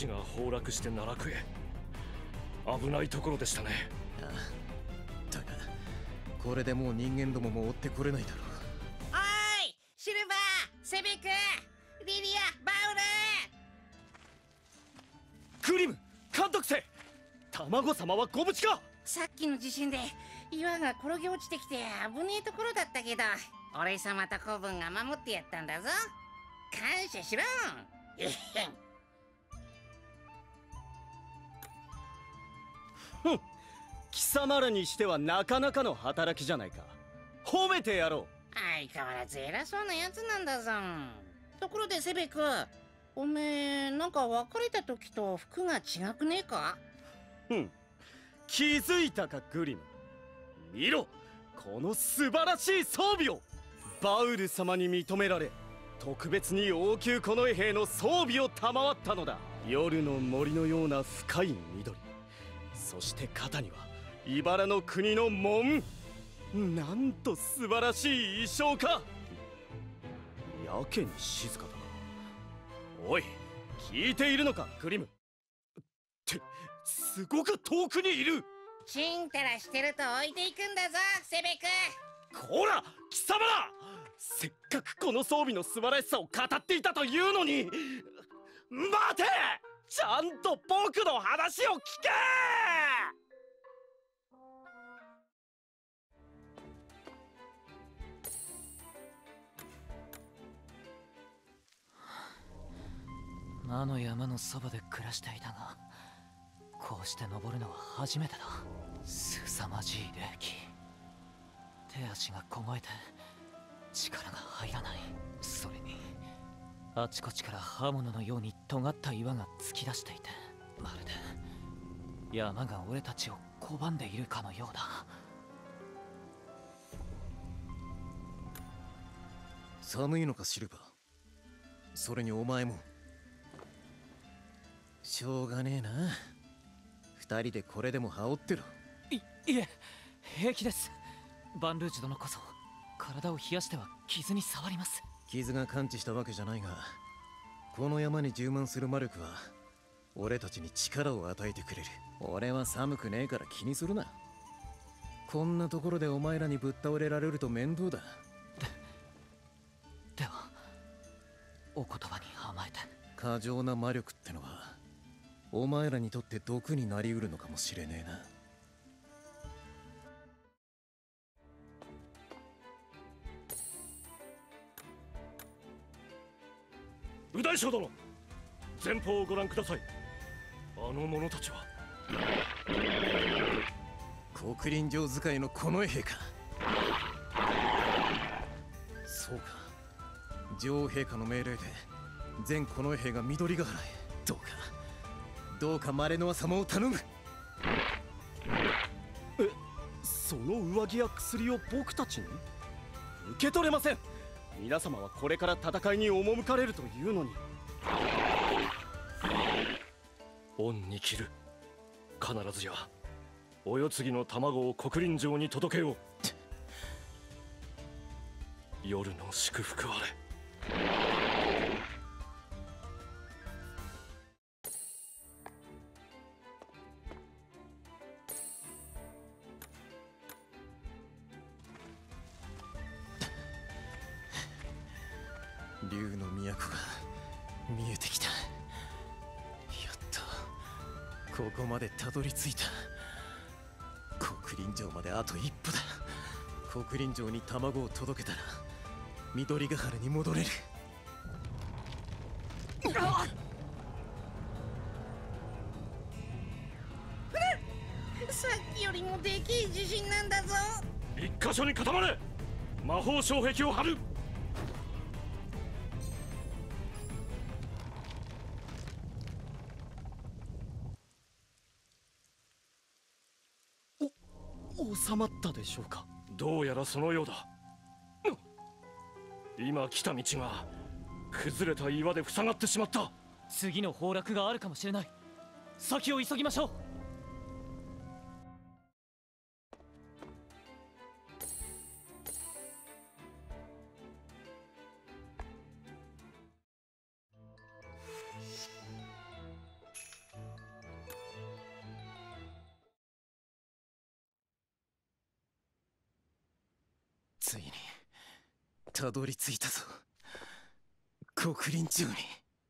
橋が崩落して奈落へ。危ないところでしたね。 ああ、だがこれでもう人間どもも追ってこれないだろう。 おーい、シルバー、セベク、リリア、バウル。 グリム、監督生、卵様はご無事か。 さっきの地震で岩が転げ落ちてきて危ねえところだったけど、俺様と子分が守ってやったんだぞ。感謝しろ。えっへん。 ふん、貴様らにしてはなかなかの働きじゃないか。褒めてやろう。 相変わらず偉そうなやつなんだぞ。ところでセベク、おめえなんか別れた時と服が違くねえか。 ふん、気づいたかグリム。見ろ、この素晴らしい装備を。バウル様に認められ特別に王宮近衛兵の装備を賜ったのだ。夜の森のような深い緑、そして肩には茨の国の紋。なんと素晴らしい衣装か。やけに静かだな。おい、聞いているのかグリム。ってすごく遠くにいる。 ちんたらしてると置いていくんだぞセベク。 こら貴様ら、せっかくこの装備の素晴らしさを語っていたというのに。待て、ちゃんと僕の話を聞け。 あの山のそばで暮らしていたが、こうして登るのは初めてだ。凄まじい冷気、手足が凍えて力が入らない。それにあちこちから刃物のように尖った岩が突き出していて、まるで山が俺たちを拒んでいるかのようだ。 寒いのかシルバー。それにお前も。しょうがねえな、二人でこれでも羽織ってろ。 いえ、平気です。バンルージュ殿こそ体を冷やしては傷に触ります。 傷が完治したわけじゃないが、この山に充満する魔力は俺たちに力を与えてくれる。俺は寒くねえから気にするな。こんなところでお前らにぶっ倒れられると面倒だ。 ではお言葉に甘えて。 過剰な魔力ってのはお前らにとって毒になりうるのかもしれねえな。 右大将殿、前方をご覧ください。あの者たちは黒林城使いの近衛兵か。そうか、女王陛下の命令で全近衛兵が緑ヶ原へ。どうかマレノア様を頼む。 その上着や薬を僕たちに。受け取れません。皆様はこれから戦いに赴かれるというのに。 恩に着る。必ずやお世継ぎの卵を黒林城に届けよう。夜の祝福あれ。 竜の都が見えてきた。やっとここまでたどり着いた。黒林城まであと一歩だ。黒林城に卵を届けたら緑ヶ原に戻れる。 さっきよりもでけえ地震なんだぞ。 一箇所に固まれ。魔法障壁を張る。 収まったでしょうか。 どうやらそのようだ。今来た道が崩れた岩で塞がってしまった。 次の崩落があるかもしれない。先を急ぎましょう。 ついにたどり着いたぞ、黒林城に。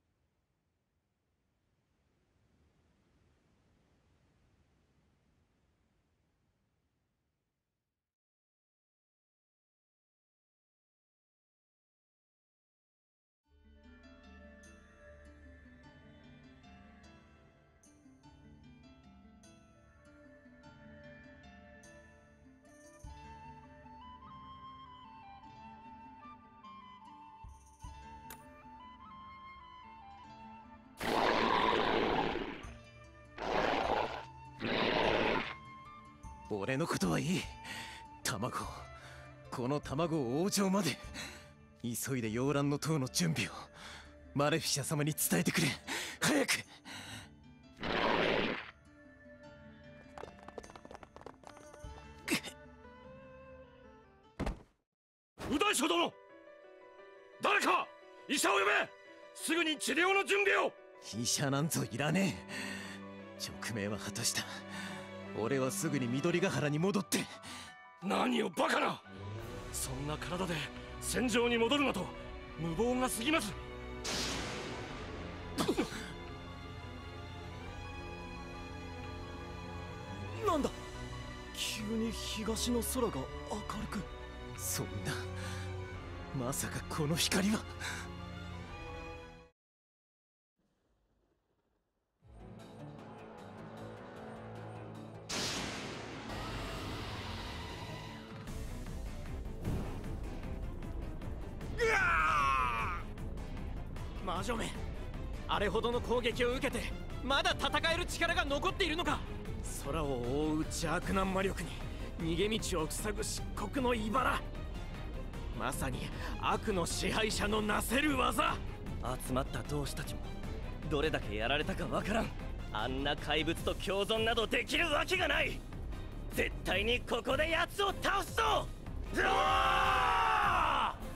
俺のことはいい。卵、この卵を王城まで。急いで洋蘭の塔の準備をマレフィシャ様に伝えてくれ。早く。 右大将殿、誰か医者を呼べ。すぐに治療の準備を。 医者なんぞいらねえ。勅命は果たした。俺はすぐに緑ヶ原に戻って。 何をバカな。そんな体で戦場に戻るなと無謀が過ぎます。 なんだ、急に東の空が明るく。 そんな、まさかこの光は。 魔女め、あれほどの攻撃を受けてまだ戦える力が残っているのか。空を覆う邪悪な魔力に逃げ道を塞ぐ漆黒の茨。まさに悪の支配者のなせる技。 集まった同志たちもどれだけやられたかわからん。あんな怪物と共存などできるわけがない。絶対にここで奴を倒すぞ。うわー！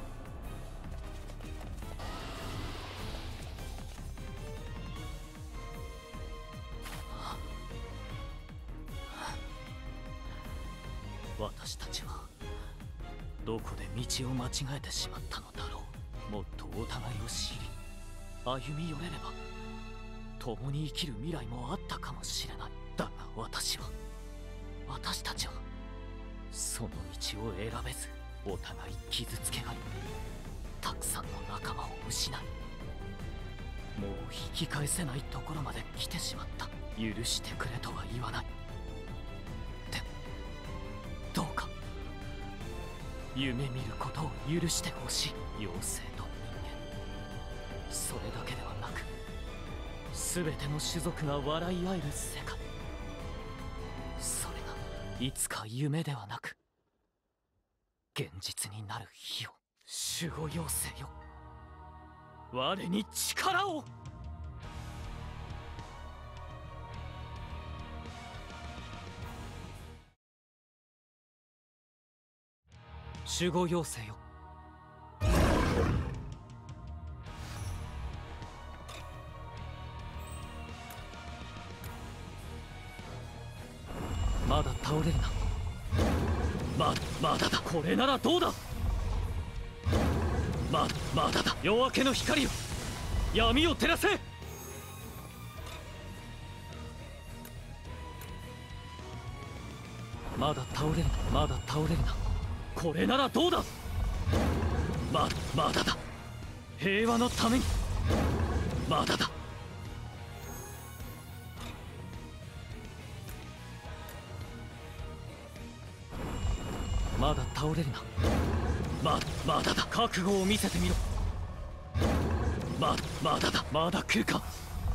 私たちはどこで道を間違えてしまったのだろう。もっとお互いを知り歩み寄れれば共に生きる未来もあったかもしれない。だが私たちはその道を選べず、お互い傷つけ合い、たくさんの仲間を失い、もう引き返せないところまで来てしまった。許してくれとは言わない。でもどうか夢見ることを許してほしい。妖精と人間、それだけではなく全ての種族が笑い合える世界。それがいつか夢ではなく現実になる日を。守護妖精よ、我に力を。守護妖精よ、まだ倒れるな。まだだ。これならどうだ。まだだ。夜明けの光よ、闇を照らせ。まだ倒れるな。これならどうだ。まだだ。平和のために。まだだ。まだ倒れるな。まだだ。覚悟を見せてみろ。まだだ。まだ来るか。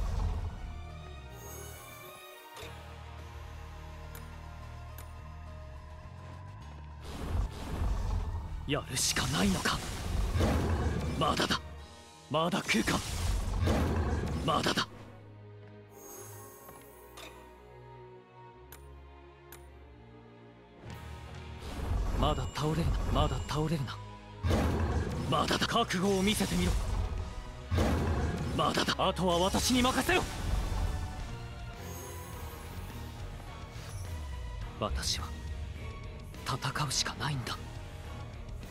やるしかないのか。まだだ。まだ来るか。まだだ。まだ倒れるな。まだだ。覚悟を見せてみろ。まだだ。あとは私に任せろ。私は戦うしかないんだ。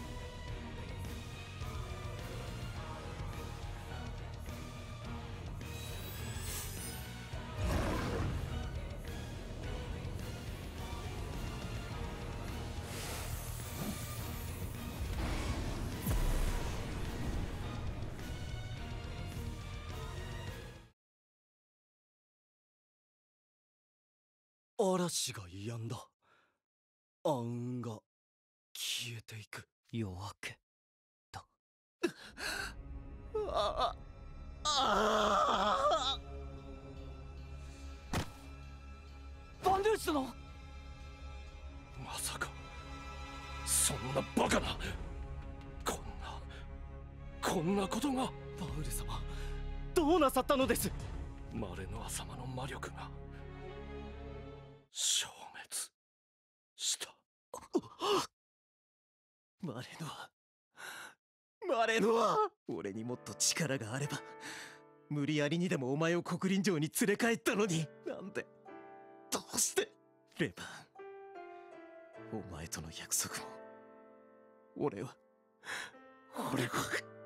嵐が止んだ。暗雲が消えていく。 夜明けだ。 ああバンドゥース殿。 まさかそんなバカな、こんなことが。 バウル様、どうなさったのです？ マレノア様の魔力が消滅した。 マレノア、俺にもっと力があれば無理やりにでもお前を黒林城に連れ帰ったのに。なんで、どうして。レバン、お前との約束も俺は